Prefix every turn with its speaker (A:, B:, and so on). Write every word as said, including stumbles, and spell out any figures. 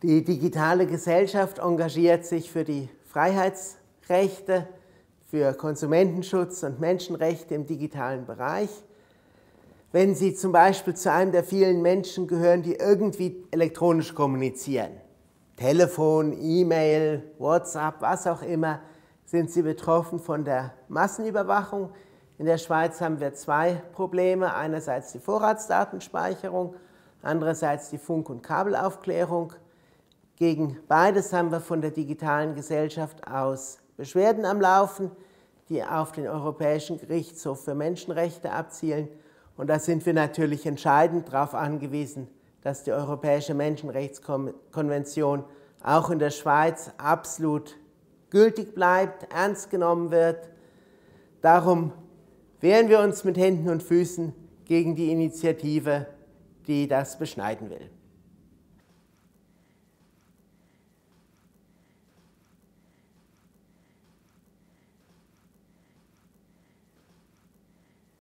A: Die digitale Gesellschaft engagiert sich für die Freiheitsrechte, für Konsumentenschutz und Menschenrechte im digitalen Bereich. Wenn Sie zum Beispiel zu einem der vielen Menschen gehören, die irgendwie elektronisch kommunizieren, Telefon, E-Mail, WhatsApp, was auch immer, sind Sie betroffen von der Massenüberwachung. In der Schweiz haben wir zwei Probleme, einerseits die Vorratsdatenspeicherung, andererseits die Funk- und Kabelaufklärung. Gegen beides haben wir von der digitalen Gesellschaft aus Beschwerden am Laufen, die auf den Europäischen Gerichtshof für Menschenrechte abzielen. Und da sind wir natürlich entscheidend darauf angewiesen, dass die Europäische Menschenrechtskonvention auch in der Schweiz absolut gültig bleibt, ernst genommen wird. Darum wehren wir uns mit Händen und Füßen gegen die Initiative, die das beschneiden will.